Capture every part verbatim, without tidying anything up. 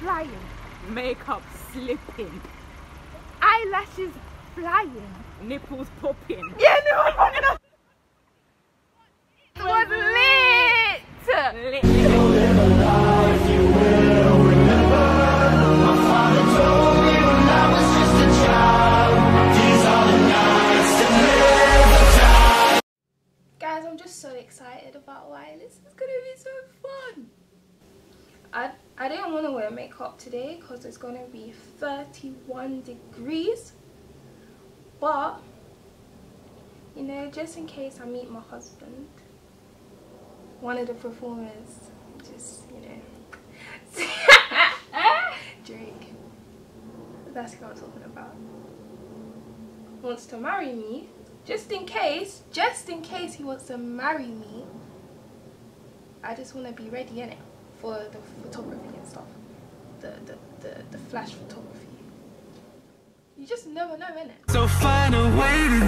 flying, makeup slipping, eyelashes flying, nipples popping. Yeah, nipples popping. It was lit. Lit. You'll live a life you will remember. My father told me when I was just a child. These are the nights that never die. Guys, I'm just so excited about why this is gonna be so fun. I I didn't want to wear makeup today because it's gonna be thirty-one degrees. But you know, just in case I meet my husband, one of the performers, just, you know, Drake, that's who I'm talking about, wants to marry me, just in case, just in case he wants to marry me, I just want to be ready, innit, for the photography and stuff, the, the, the, the flash photography. You just never know, innit? So find a way to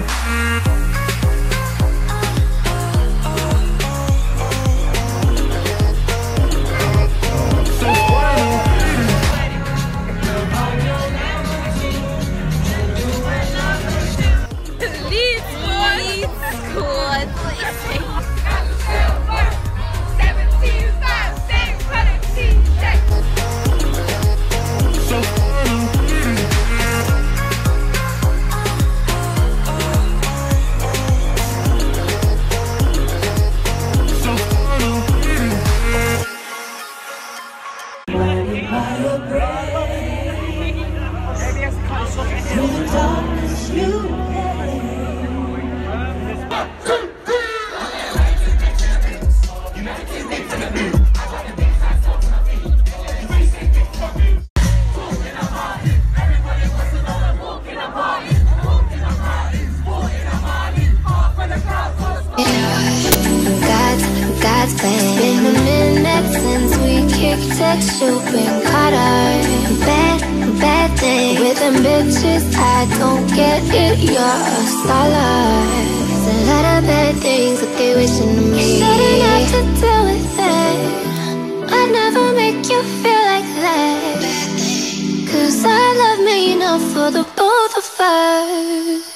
you've been caught up. Bad, bad thing with them bitches, I don't get it, you're a starlight. There's a lot of bad things that they wishing to me. You shouldn't have to deal with it. I'd never make you feel like that, cause I love me enough for the both of us.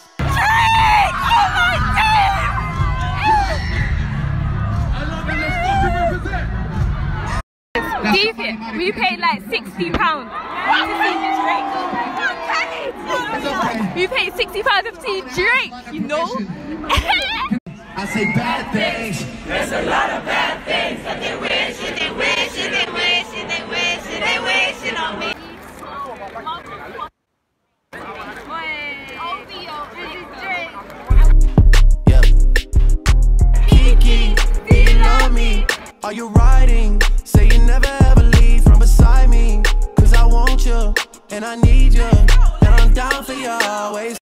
Deviant, we paid like sixty pounds to see Drake. We paid sixty pounds to see Drake, you know? I say bad things. There's a lot of bad things that they wish and they wish and they wish and they wish and they wish it on me. Yeah. Kiki, do you love me? Are you riding?